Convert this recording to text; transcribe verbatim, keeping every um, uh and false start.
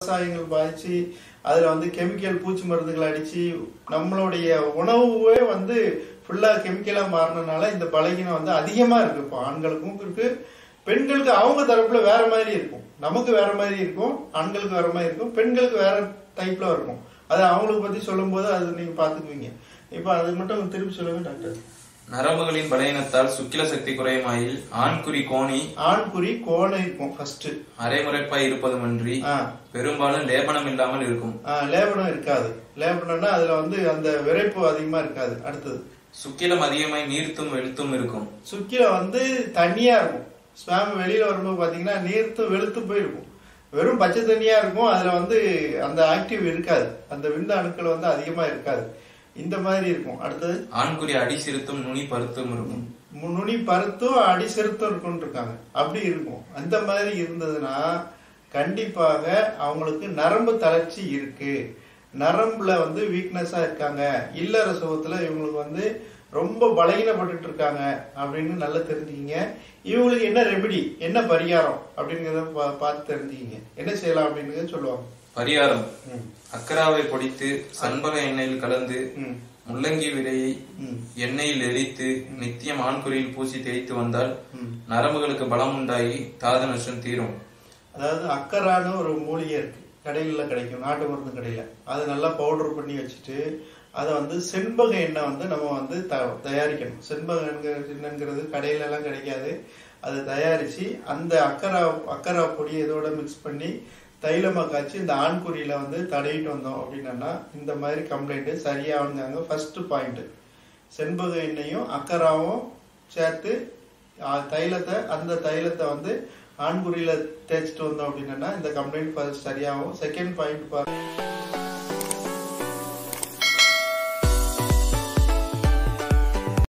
விவசாயங்கள் பாதிச்சு அதுல வந்து கெமிக்கல் பூச்சி மருந்துகள் அடிச்சு நம்மளுடைய உணவே வந்து ஃபுல்லா கெமிக்கலா மாறினால இந்த பலகீனம் வந்து அதிகமா இருக்கு. இப்போ ஆண்களுக்கும் இருக்கு, பெண்களுக்கு அவங்க தரப்புல வேற மாதிரி இருக்கும். நமக்கு வேற மாதிரி இருக்கும், ஆண்களுக்கு வேற மாதிரி இருக்கும், பெண்களுக்கு வேற டைப்ல இருக்கும். அது அவங்களுக்கு பத்தி சொல்லும் போது அது நீங்க பாத்துக்குவீங்க. இப்ப அது மட்டும் திருப்பி சொல்லுங்க டாக்டர். நரம்புகளின் பலவீனத்தால் சுக்கில சக்தி குறையுமாயில் ஆண்குறி கோணி ஆண்குறி கோணை இருக்கும். ஃபர்ஸ்ட் அரைமுறைப்பாய் இருப்பதுமன்றி பெரும்பாலும் லேபனம் இல்லாமல் இருக்கும். லேபனம் இருக்காது. லேபனம்னா அதுல வந்து அந்த விரைப்பு அதிகமா இருக்காது. அடுத்தது சுக்கிலம் அதிகமாய் நீர்த்தும் வெளுத்தும் இருக்கும். சுக்கிலம் வந்து தண்ணியா இருக்கும். ஸ்வாம் வெளியில வரும்போது பாத்தீங்கன்னா நீர்த்து வெளுத்து போயிருக்கும். வெறும் பச்சை தண்ணியா இருக்கும். அதுல வந்து அந்த ஆக்டிவ் இருக்காது, அந்த விந்து அணுக்கள் வந்து அதிகமா இருக்காது. இந்த மாதிரி இருக்கும். அடுத்தது ஆண்குறி அடி சிறுத்தும் நுனி பருத்தும் இருக்கும். நுனி பருத்தும் அடி சிறுத்தும் இருக்கும் இருக்காங்க. அப்படி இருக்கும். அந்த மாதிரி இருந்ததுன்னா கண்டிப்பாக அவங்களுக்கு நரம்பு தளர்ச்சி இருக்கு, நரம்புல வந்து வீக்னஸா இருக்காங்க, இல்லற சுகத்துல இவங்களுக்கு வந்து ரொம்ப பலகீனப்பட்டு இருக்காங்க அப்படின்னு நல்லா தெரிஞ்சுக்கிங்க. இவங்களுக்கு என்ன ரெமெடி, என்ன பரிகாரம் அப்படிங்கறத பார்த்து தெரிஞ்சுக்கிங்க. என்ன செய்யலாம் அப்படின்னு சொல்லுவாங்க. பரிகாரம்: அக்கராவை பொடித்து சண்பக எண்ணெயில் கலந்து முள்ளங்கி விதையை எண்ணெயில் எரித்து நித்தியம் ஆண்குறியில் பூசி தேய்த்து வந்தால் நரம்புகளுக்கு பலம் உண்டாகி தாத நஷ்டம் தீரும். அதாவது அக்கரான்னு ஒரு மூலிகை இருக்கு, கடையில கிடைக்கும், நாட்டு மருந்து கடையில. அதை நல்லா பவுடர் பண்ணி வச்சுட்டு அதை வந்து செண்பக எண்ணெய் வந்து நம்ம வந்து தயாரிக்கணும். செண்பக எண்ணெய்ங்கிறது கடையில எல்லாம் கிடைக்காது. அதை தயாரிச்சு அந்த அக்கரா அக்கரா பொடி இதோட மிக்ஸ் பண்ணி தைலமா காய்ச்சி இந்த ஆண்குறியில வந்து தடவிட்டு வந்தோம் அப்படின்னா இந்த மாதிரி கம்ப்ளைண்ட் சரியாகுங்க. ஃபர்ஸ்ட் பாயிண்ட், செண்பக எண்ணெயும் அக்கராவும் சேர்த்து தைலத்தை அந்த தைலத்தை வந்து ஆண்குறியில தேய்ச்சிட்டு வந்தோம் அப்படின்னா இந்த கம்ப்ளைண்ட் சரியாகும். செகண்ட் பாயிண்ட் பாருங்க.